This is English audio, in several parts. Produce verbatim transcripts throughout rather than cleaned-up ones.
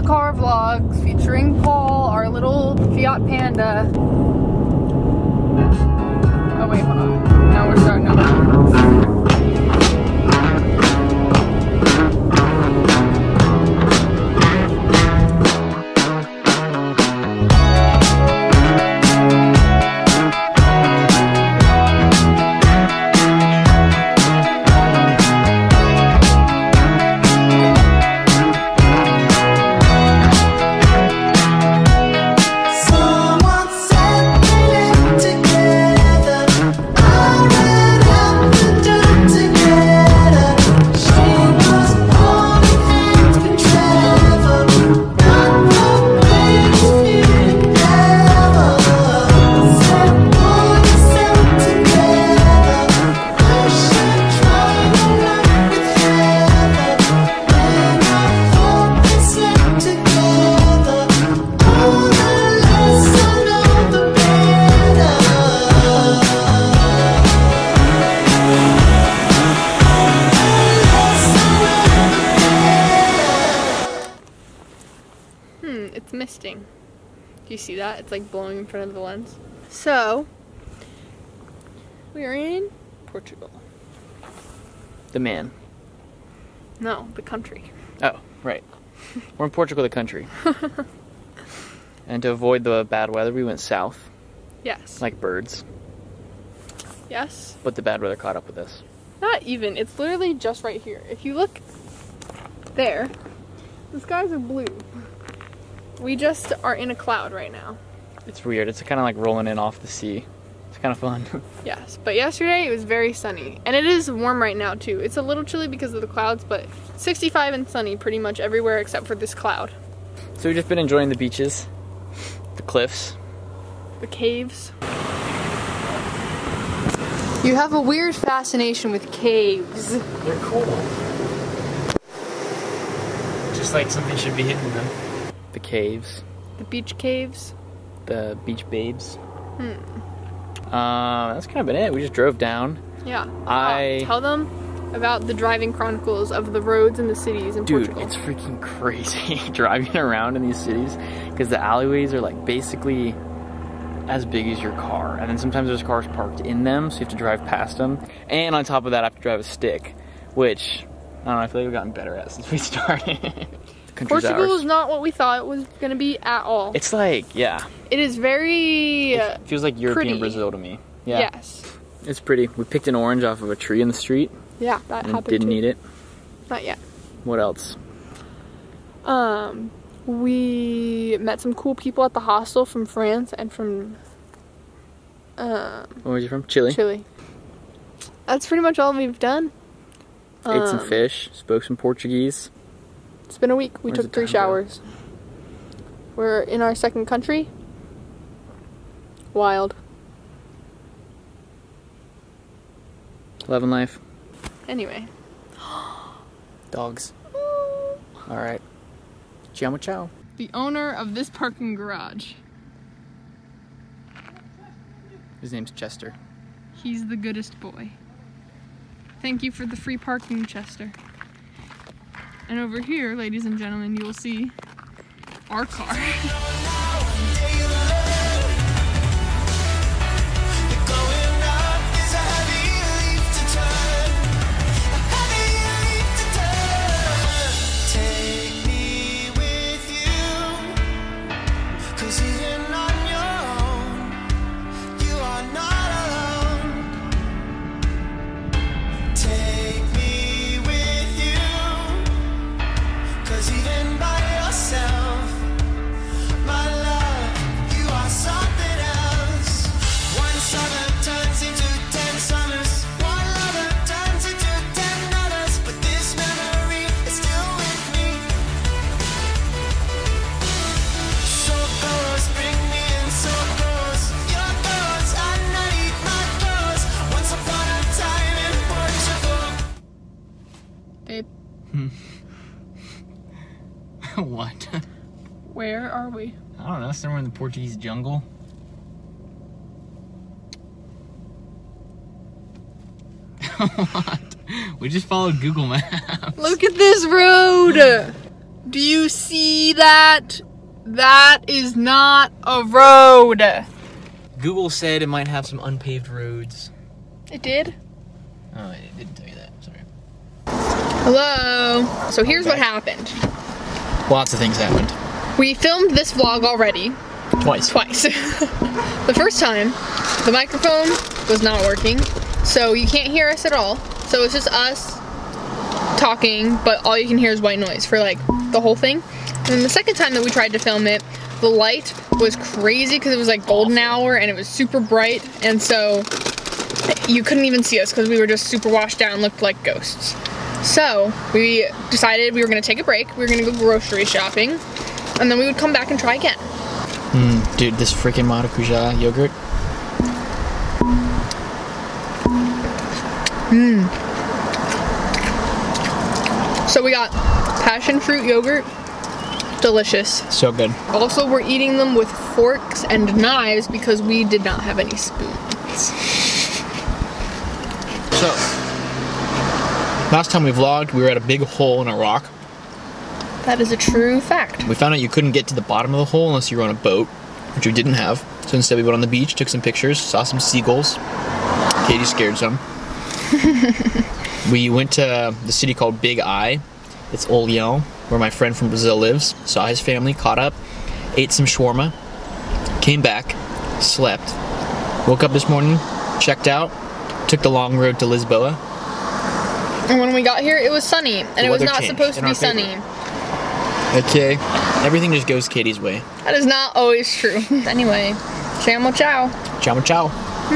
car vlogs featuring Paul, our little Fiat Panda. Oh wait, hold on. Now we're starting over. It's misting. Do you see that? It's like blowing in front of the lens. So, we are in Portugal. The man. No, the country. Oh, right. We're in Portugal, the country. And to avoid the bad weather, we went south. Yes. Like birds. Yes. But the bad weather caught up with us. Not even. It's literally just right here. If you look there, the skies are blue. We just are in a cloud right now. It's weird. It's kind of like rolling in off the sea. It's kind of fun. Yes, but yesterday it was very sunny. And it is warm right now too. It's a little chilly because of the clouds, but sixty-five and sunny pretty much everywhere except for this cloud. So we've just been enjoying the beaches, the cliffs, the caves. You have a weird fascination with caves. They're cool. Just like something should be hidden in them. The caves. The beach caves. The beach babes. Hmm. Uh, that's kind of been it. We just drove down. Yeah. I uh, tell them about the driving chronicles of the roads and the cities in Dude, Portugal. it's freaking crazy driving around in these cities because the alleyways are like basically as big as your car, and then sometimes there's cars parked in them, so you have to drive past them. And on top of that, I have to drive a stick, which I don't know. I feel like we've gotten better at since we started. Portugal ours. is not what we thought it was going to be at all. It's like, yeah. It is very It feels like European pretty. Brazil to me. Yeah. Yes. It's pretty. We picked an orange off of a tree in the street. Yeah, that and happened didn't too. eat it. Not yet. What else? Um, we met some cool people at the hostel from France and from um, Where was you from? Chile. Chile. That's pretty much all we've done. Ate Um, some fish. Spoke some Portuguese. It's been a week. We Where's took the three time go? showers. We're in our second country. Wild. Love and life. Anyway. Dogs. Alright. Ciao ciao. The owner of this parking garage. His name's Chester. He's the goodest boy. Thank you for the free parking, Chester. And over here, ladies and gentlemen, you will see our car. Babe. What? Where are we? I don't know, somewhere in the Portuguese jungle. What? We just followed Google Maps. Look at this road! Do you see that? That is not a road. Google said it might have some unpaved roads. It did? Oh, it didn't tell you that. Sorry. Hello. So here's Okay. what happened. Lots of things happened. We filmed this vlog already. Twice. Twice. The first time, the microphone was not working, so you can't hear us at all. So it's just us talking, but all you can hear is white noise for like the whole thing. And then the second time that we tried to film it, the light was crazy because it was like golden hour and it was super bright, and so you couldn't even see us because we were just super washed out and looked like ghosts. So we decided we were gonna take a break, we were gonna go grocery shopping, and then we would come back and try again. Mm, dude, this freaking Maracuja yogurt. Mmm. So we got passion fruit yogurt. Delicious. So good. Also, we're eating them with forks and knives because we did not have any spoons. So, last time we vlogged, we were at a big hole in a rock. That is a true fact. We found out you couldn't get to the bottom of the hole unless you were on a boat, which we didn't have. So instead we went on the beach, took some pictures, saw some seagulls. Katie scared some. We went to the city called Big Eye. It's Olhão, where my friend from Brazil lives. Saw his family, caught up, ate some shawarma, came back, slept. Woke up this morning, checked out, took the long road to Lisboa. And when we got here, it was sunny, and The it was weather not changed supposed to in be our favor. sunny. Okay, everything just goes Katie's way. That is not always true. Anyway, chamo chow. Ciao ciao.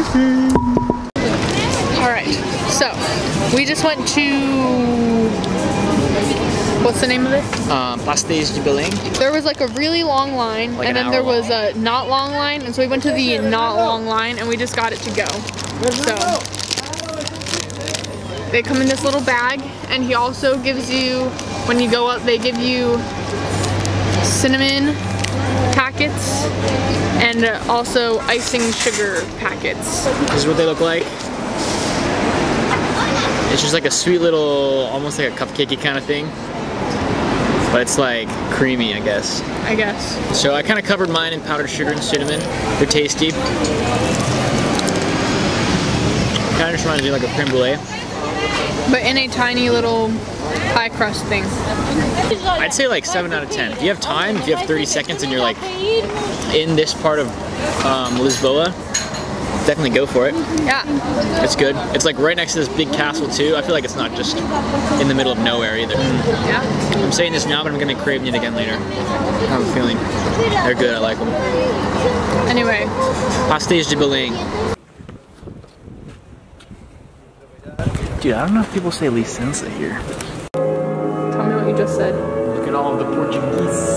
Alright, so we just went to, what's the name of it? Um, Pastéis de Belém. There was like a really long line, Like and an then there hour was a not long line, and so we went to the not long line, and we just got it to go. So they come in this little bag, and he also gives you, when you go up, they give you cinnamon packets and uh, also icing sugar packets. This is what they look like. It's just like a sweet little, almost like a cupcakey kind of thing. But it's like creamy, I guess. I guess. So I kind of covered mine in powdered sugar and cinnamon. They're tasty. Kind of just reminds me of like a creme brulee. But in a tiny little pie crust thing. I'd say like seven out of ten. If you have time, if you have thirty seconds and you're like in this part of um, Lisboa, definitely go for it. Yeah. It's good. It's like right next to this big castle too. I feel like it's not just in the middle of nowhere either. Yeah. I'm saying this now, but I'm gonna be craving it again later. I have a feeling. They're good, I like them. Anyway. Pastéis de Belém. Dude, I don't know if people say licença here. Tell me what you just said. Look at all of the Portuguese.